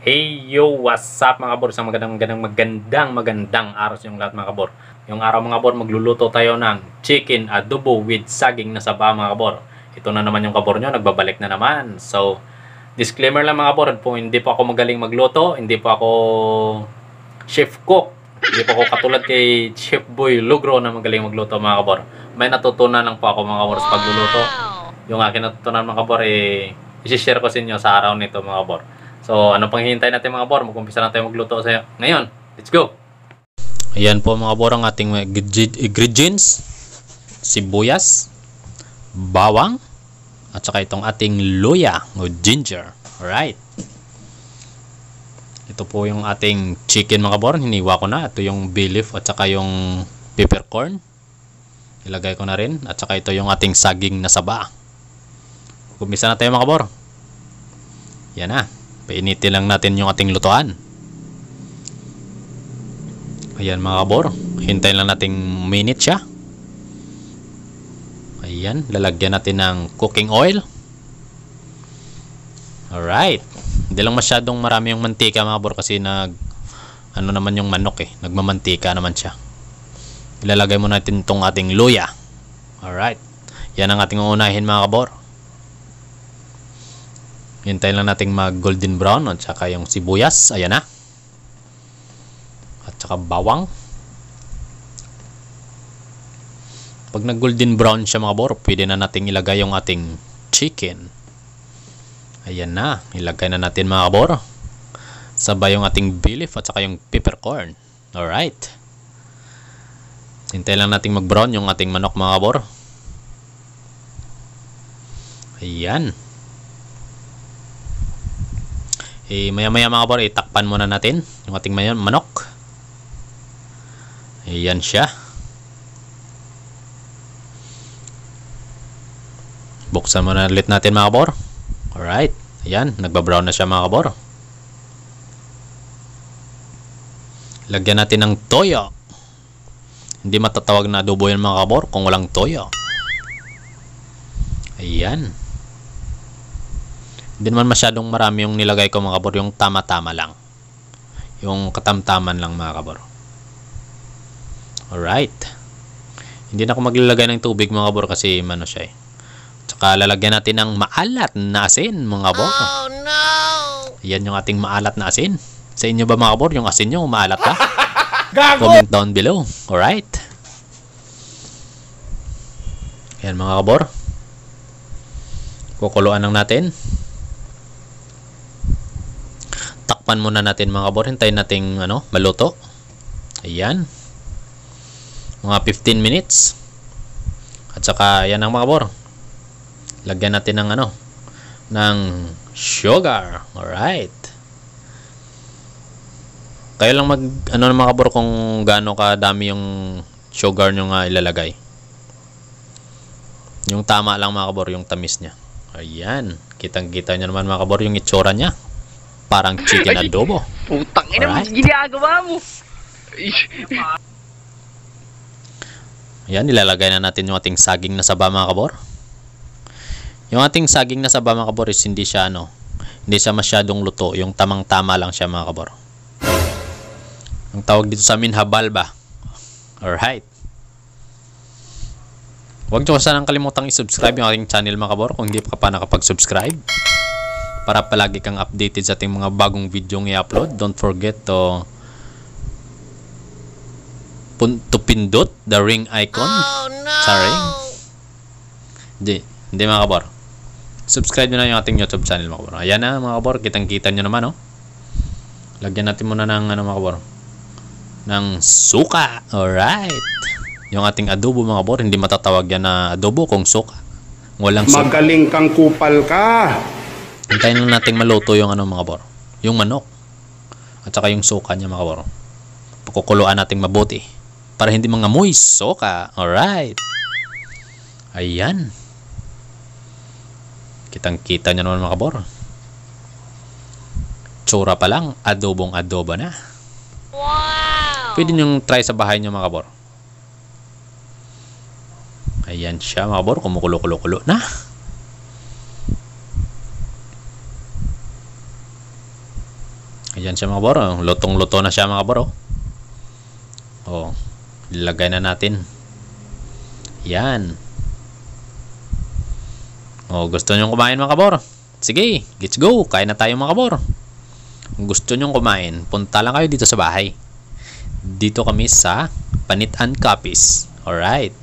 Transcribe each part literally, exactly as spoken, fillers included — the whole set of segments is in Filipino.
Hey yo, what's up mga kabor? Sa magandang magandang magandang magandang araw sa yung lahat mga kabor. Yung araw mga kabor, magluluto tayo ng chicken adobo with saging na saba mga kabor. Ito na naman yung kabor nyo, nagbabalik na naman. So, disclaimer lang mga kabor, po, hindi po ako magaling magluto, hindi po ako chef cook. Hindi po ako katulad kay Chef Boy Lugro na magaling magluto mga kabor. May natutunan lang po ako mga kabor sa pagluluto. Yung akin natutunan mga kabor, eh, isi-share ko sa inyo sa araw nito mga kabor. So, ano pang hihintay natin mga kabor? Mag-umpisa na tayo magluto sa ngayon. Let's go! Ayan po mga kabor ang ating ingredients. Sibuyas, bawang, at saka itong ating luya o ginger. Alright. Ito po yung ating chicken mga kabor. Hiniwa ko na. Ito yung bay leaf at saka yung peppercorn. Ilagay ko na rin. At saka ito yung ating saging na saba. Mag-umpisa na tayo mga kabor. Yan na. Painitin lang natin yung ating lutuan. Ayan mga kabor. Hintayin lang nating minute siya. Ayan. Lalagyan natin ng cooking oil. Alright. Hindi lang masyadong marami yung mantika mga kabor. Kasi nag ano naman yung manok eh. Nagmamantika naman siya. Ilalagay mo natin itong ating luya. Alright. Yan ang ating uunahin mga kabor. Hintayin lang natin mag golden brown at saka yung sibuyas, ayan na. At saka bawang. Pag nag golden brown siya mga kabor, pwede na natin ilagay yung ating chicken. Ayan na, ilagay na natin mga kabor. Sabay yung ating bay leaf at saka yung peppercorn. Alright. Hintayin lang natin mag brown yung ating manok mga kabor. Ayan. Eh, maya maya mga kabor, itakpan muna natin yung ating manok. Ayan siya. Buksan muna ulit natin mga kabor. Alright. Ayan, nagbabrown na siya mga kabor. Lagyan natin ng toyo. Hindi matatawag na adobo yan mga kabor kung walang toyo. Ayan. Hindi naman masyadong marami yung nilagay ko mga kabor. Yung tama-tama lang. Yung katamtaman lang mga kabor. Alright. Hindi na ako maglalagay ng tubig mga kabor kasi ano siya eh. Tsaka lalagyan natin ng maalat na asin mga kabor. Oh no! Ayan yung ating maalat na asin. Sa inyo ba mga kabor? Yung asin nyo maalat ba? Comment down below. Alright. Ayan mga kabor. Kukuluan lang natin. Takpan muna natin mga kabor. Hintayin natin ano, maluto. Ayan. Mga fifteen minutes. At saka ayan ang mga kabor. Lagyan natin ng ano, ng sugar. Alright. Kaya lang mag ano mga kabor kung gaano kadami yung sugar nyo nga ilalagay. Yung tama lang mga kabor, yung tamis niya. Ayan. Kitang-kita nyo naman mga kabor yung itsura niya. Parang chicken adobo. Putang ina mo, ginagawa mo. Ayan, nilalagay na natin yung ating saging na saba mga kabor. Yung ating saging na saba mga kabor is hindi siya ano, hindi siya masyadong luto. Yung tamang-tama lang siya mga kabor. Ang tawag dito sa amin, habal ba? Alright. Huwag nyo sanang kalimutang i-subscribe yung ating channel mga kabor kung hindi pa ka pa nakapag-subscribe. Para palagi kang updated sa ating mga bagong video ng i-upload. Don't forget to to pindot the ring icon. Oh, no. Sa ring. Hindi, hindi mga kabor. Subscribe nyo na yung ating YouTube channel mga kabor. Ayan na mga kabor, kitang-kita nyo naman oh. Lagyan natin muna ng ano mga kabor, ng suka. Alright. Yung ating adobo mga kabor, hindi matatawag yan na adobo kung suka. Walang suka. Magaling kang kupal ka. Hintayin lang natin maluto yung ano mga kabor, yung manok. At saka yung suka niya mga kabor. Pakukuluan natin mabuti para hindi mangamoy suka. Alright. Ayan. Kitang-kita nyo naman mga kabor. Tsura pa lang, adobong adobo na. Wow! Pwede nyo try sa bahay nyo mga kabor. Ayan siya mga kabor, kumukulo-kulo-kulo na. Ayan siya mga bor. Lutong-luto na siya mga bor. Oh, ilagay na natin. Yan. Oh, gusto nyo kumain mga kabor? Sige, let's go. Kain na tayo mga kabor. Kung gusto nyo kumain, punta lang kayo dito sa bahay. Dito kami sa Panit and Kapis. Alright.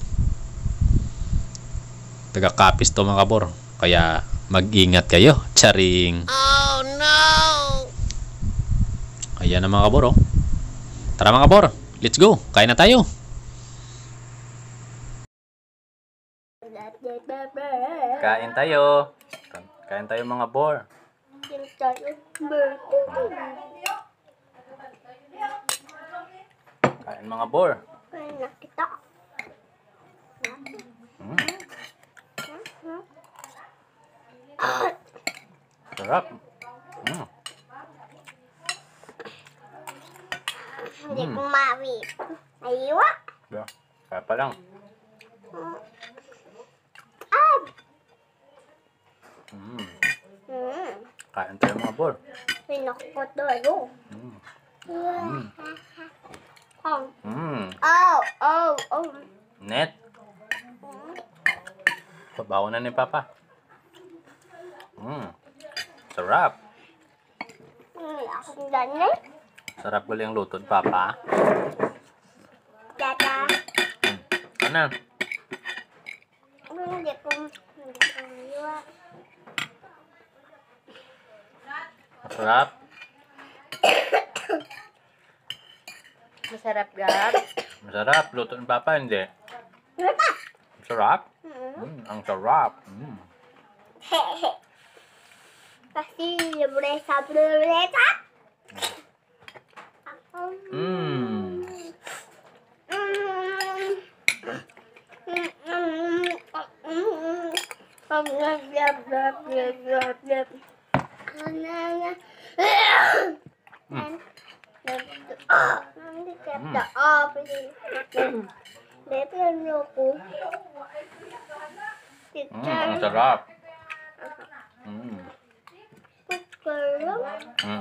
Taga-Kapis to mga kabor. Kaya mag-ingat kayo. Charing. Oh no! Ayan na mga kabor. Oh. Tara mga kabor. Let's go. Kain na tayo. Kain tayo. Kain tayo mga bor. Kain mga bor. Mm. Sarap. Mm. Hindi ko mawi. Aywa. Yeah. Kaya pa lang. Ah! Mm. Hmm. Kain tayo mga bor. Pinakot doon. Mm. Mm. Oh, Mm. oh, oh, oh. Net. Pabaw na ni Papa. Mm. Sarap. Hmm, akong ganun. Sarap gali ang luto ni Papa. Tata. Ano? Hindi ko, hindi ko aywa. Masarap. Masarap, Gab. Masarap. Luto ni Papa, hindi. Masarap. Mm. Ang sarap. Mm. Kasi libre sa libreta. Mm. Mm. Ang sarap. Mm. Mm.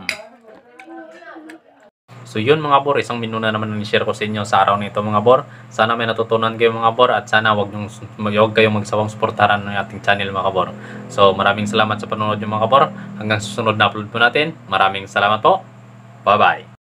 So yun mga bor, isang menu na naman ang share ko sa inyo sa araw nito mga bor. Sana may natutunan kayo mga bor at sana wag nyo, wag kayong magsawang suportahan ng ating channel mga bor. So maraming salamat sa panonood nyo mga bor. Hanggang susunod na upload po natin. Maraming salamat po. Bye bye.